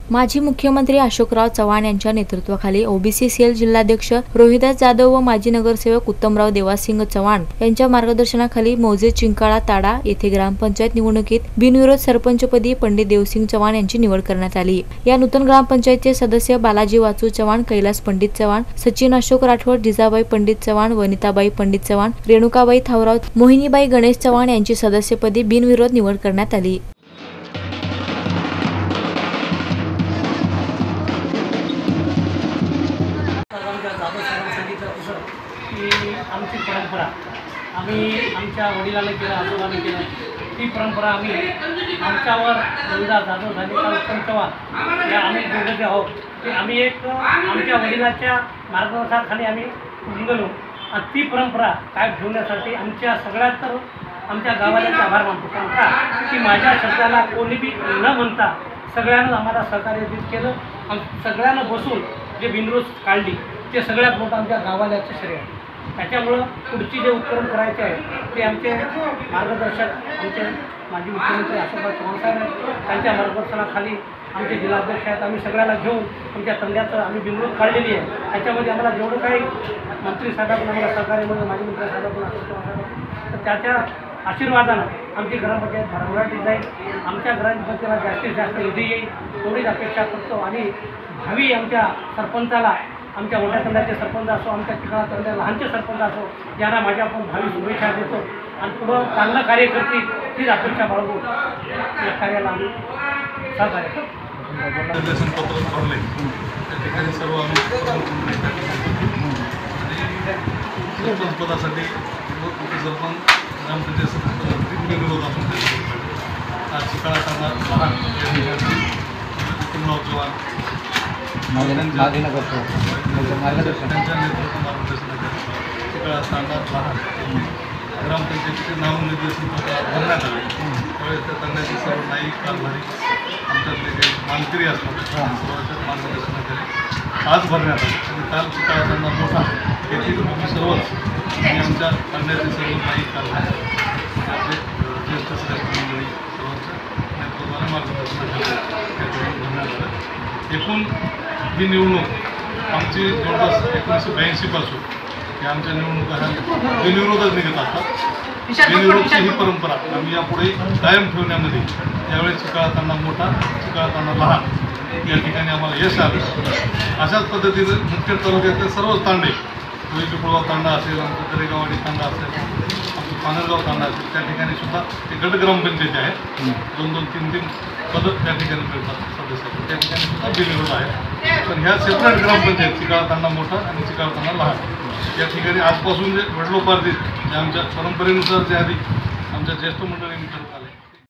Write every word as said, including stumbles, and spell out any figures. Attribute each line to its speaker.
Speaker 1: माजी मुख्यमंत्री अशोकराव चव्हाण यांच्या नेतृत्वाखाली ओबीसी सेल जिल्हाध्यक्ष रोहिदास जाधव व माजी नगरसेवक उत्तमराव देवासिंग चव्हाण यांच्या मार्गदर्शनाखाली मौजे चिंकाळा ताडा येथे ग्रामपंचायत निवडणुकीत बिनविरोध सरपंचपदी पंडित देवसिंग चव्हाण यांची निवड करण्यात आली। या नूतन ग्रामपंचायतचे सदस्य बालाजी वाचू चव्हाण, कैलास पंडित चव्हाण, सचिन अशोक राठोड, जिजाबाई पंडित चव्हाण, वनिताबाई पंडित चव्हाण, रेणुकाबाई थावराव, मोहिनीबाई गणेश चव्हाण यांची सदस्यपदी बिनविरोध निवड करण्यात आली।
Speaker 2: आमची परंपरा आम्ही आमच्या वडिलांनी केलं, आजोबांनी केलं, ती परंपरा आम्ही आमच्यावर रोहिदास जाधव झाले का उत्तम चव्हाण या आम्ही दोघे आहोत ते आम्ही एक आमच्या वडिलांच्या मार्गदर्शनाखाली आम्ही निघालो आणि ती परंपरा काय ठेवण्यासाठी आमच्या सगळ्यात तर आमच्या गावाला आभार मानतो। कारण का की माझ्या शब्दाला कोणी बी न म्हणता सगळ्यांना आम्हाला सहकार्य केलं आणि सगळ्यांना बसून जे बिनविरोध काढली ते सगळ्यात मोठं आमच्या गावाल्याचं श्रेय आहे। त्याच्यामुळं पुढची जे उपक्रम करायचे आहे ते आमचे मार्गदर्शक आमचे माजी मुख्यमंत्री अशोकराव चव्हाण साहेब आहेत, त्यांच्या मार्गदर्शनाखाली आमचे जिल्हाध्यक्ष आहेत। आम्ही सगळ्याला घेऊन आमच्या तंड्याचं आम्ही बिनविरोध काढलेली आहे। त्याच्यामध्ये आम्हाला जेवढं काही मंत्री साहेबांना आम्हाला सहकार्य मिळून माजी मंत्री साहेबांना अशोक चव्हाण साहेब तर त्याच्या आशीर्वादानं आमची ग्रामपंचायत भरभराटी जाईल, आमच्या ग्रामपंचायतीला जास्तीत जास्त निधी येईल एवढीच अपेक्षा करतो। आणि भावी आमच्या सरपंचाला आमच्या मोठ्या तंड्याचे सरपंच असो, आमच्या ठिकाणा तंड्या लहानचे सरपंच असो, यांना माझ्या आपण भावी शुभेच्छा देतो आणि पुढं चांगलं कार्य करतील हीच अपेक्षा बाळगून या कार्याला आम्ही सहकार्य करतो।
Speaker 3: भरले त्या ठिकाणी सर्व आम्ही सरपंच पदासाठी उपसरपंच ग्रामपंचायत सरपंच बिनविरोध आपण आज चिकाळा तांडा लहान उत्तमराव चव्हाण त्यांच्या नेतृत्व मार्गदर्शनाखाली चिकाळा तांडा लहान ग्रामपंचायतीचे नामनिर्देशन भरण्यात आले। त्यावेळेस त्या तांड्याचे सर्व नाईक कारभारी आमच्यातले जे मानकरी असतात सर्वांच्या मार्गदर्शनाखाली आज भरण्यात आले आणि काल चिकाळा तांडा मोठा येथील सर्वच आणि आमच्या तांड्याचे सर्व नाईक कारभारी आपले ज्येष्ठ श्रेष्ठ मंडळी सर्वांच्या नेतृत्वाने मार्गदर्शनाखाली त्या ठिकाणी भरण्यात आलं। एकूण ही निवडणूक आमची जवळपास एकोणीसशे ब्याऐंशी पासून या आमच्या निवडणुका ह्या बिनविरोधच निघत असतात। बिनविरोधची ही परंपरा आम्ही यापुढे कायम ठेवण्यामध्ये यावेळी चिकाळा तांडा मोठा चिकाळा तांडा लहान या ठिकाणी आम्हाला यश आलं। अशाच पद्धतीने मुख्य तालुक्यातले सर्वच तांडे पिपळगाव तांडा असेल, आमचं दरेगाववाडी तांडा असेल, आमचं पानरगाव तांडा असेल, त्या ठिकाणी सुद्धा ते गट ग्रामपंचायती आहेत, दोन दोन तीन तीन पदं त्या ठिकाणी मिळतात सदस्य, त्या ठिकाणी सुद्धा बिनविरोध आहे। पण ह्या सेपरेट ग्रामपंचायत चिकाळा तांडा मोठा आणि चिकाळा तांडा लहान या ठिकाणी आजपासून जे वडिलोपार्जित जे आमच्या परंपरेनुसार जे आधी आमच्या ज्येष्ठ मंडळींनी करत आले